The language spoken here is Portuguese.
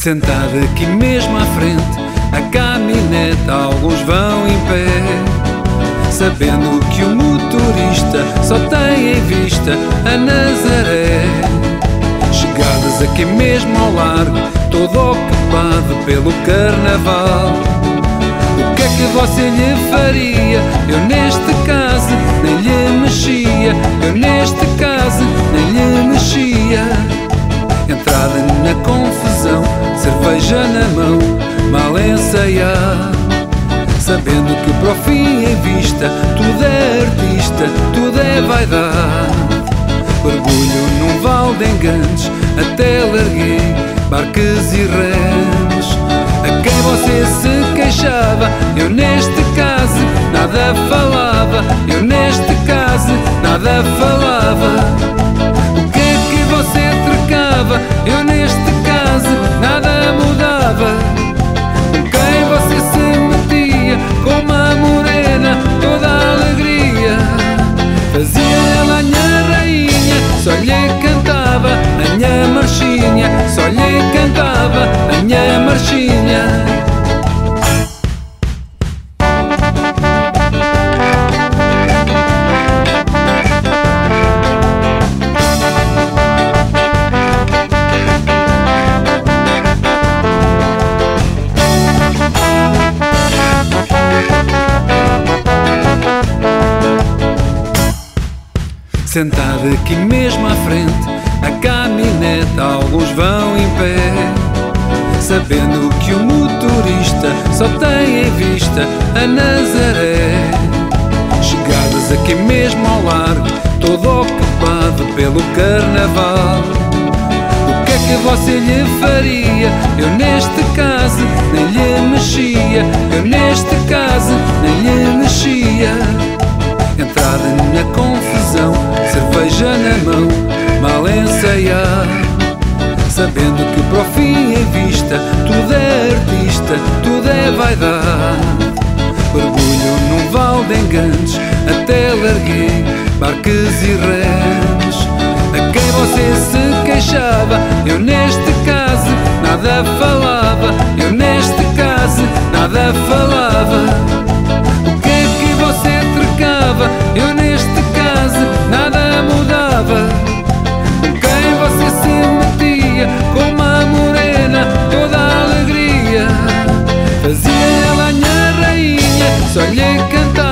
Sentado aqui mesmo à frente, a caminhonete alguns vão em pé, sabendo que o motorista só tem em vista a Nazaré. Chegadas aqui mesmo ao largo, todo ocupado pelo carnaval. O que é que você lhe faria? Eu neste caso nem lhe mexia. Eu neste caso nem lhe mexia. Entrada na confusão, cerveja na mão, mal ensaiar, sabendo que para o fim em vista tudo é artista, tudo é vaidade. Mergulho num val de enganos, até larguei barcas e remos. A quem você se queixava, eu neste caso nada falava. Eu neste caso nada falava. O que é que você trocava? Eu neste caso nada mudava. Com quem você se metia, com uma morena toda a alegria. Fazia ela a minha rainha, só lhe cantava a minha marchinha. Só lhe cantava a minha marchinha. Sentado aqui mesmo à frente, a caminhonete alguns vão em pé, sabendo que o motorista só tem em vista a Nazaré. Chegadas aqui mesmo ao largo, todo ocupado pelo carnaval. O que é que você lhe faria? Eu neste caso nem lhe mexia. Eu neste caso nem lhe mexia. Entrada na confusão, cerveja na mão, mal ensaiar, sabendo que para o fim em vista tudo é artista, tudo é vaidade. Mergulho num val de enganos, até larguei barcas e remos. A quem você se queixava, eu neste caso nada falava. Eu neste caso nada falava. O que é que você trocava? Eu neste caso nada mudava. Com quem você se metia, com uma morena toda a alegria. Fazia ela a minha rainha, só lhe cantava